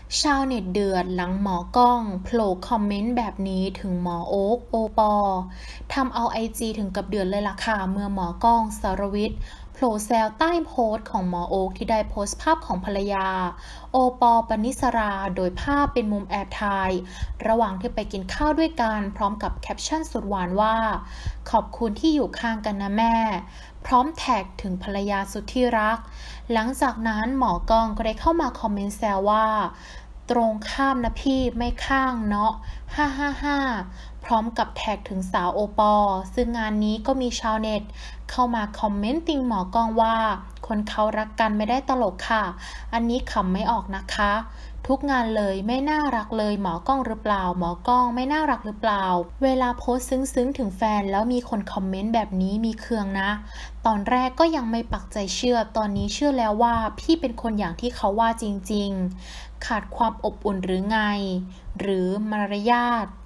ชาวเน็ตเดือดหลังหมอกล้องโผล่คอมเมนต์แบบนี้ถึงหมอโอ๊คโอปอทำเอาไอจีถึงกับเดือดเลยล่ะค่ะเมื่อหมอกล้องสรวิทย์โผล่แซวใต้โพสต์ของหมอโอ๊คที่ได้โพสต์ภาพของภรรยาโอปอปนิสราโดยภาพเป็นมุมแอบถ่ายระหว่างที่ไปกินข้าวด้วยกันพร้อมกับแคปชั่นสุดหวานว่าขอบคุณที่อยู่ข้างกันนะแม่พร้อมแท็กถึงภรรยาสุดที่รักหลังจากนั้นหมอกล้องก็ได้เข้ามาคอมเมนต์แซวว่าตรงข้ามนะพี่ไม่ข้างเนาะฮ่าฮ่าฮ่าพร้อมกับแท็กถึงสาวโอปอซึ่งงานนี้ก็มีชาวเน็ตเข้ามาคอมเมนต์ติงหมอกล้องว่าคนเขารักกันไม่ได้ตลกค่ะอันนี้ขำไม่ออกนะคะทุกงานเลยไม่น่ารักเลยหมอกล้องหรือเปล่าหมอกล้องไม่น่ารักหรือเปล่าเวลาโพสต์ซึ้งๆถึงแฟนแล้วมีคนคอมเมนต์แบบนี้มีเคืองนะตอนแรกก็ยังไม่ปักใจเชื่อตอนนี้เชื่อแล้วว่าพี่เป็นคนอย่างที่เขาว่าจริงๆขาดความอบอุ่นหรือไงหรือมารยาท